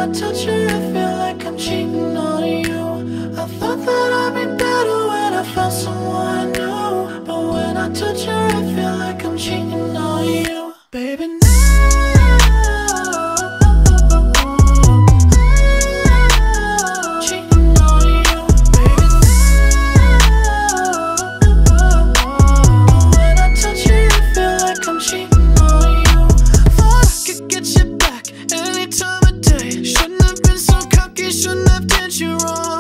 I touch you, I feel like I'm cheating on you. I thought that I'd be better when I found someone new, but when I touch you, I feel like I'm cheating on you. Baby, now cheating on you. Baby, now when I touch you, I feel like I'm cheating on you. Thought I could get you back any time of day. Shouldn't have been so cocky, shouldn't have did you wrong.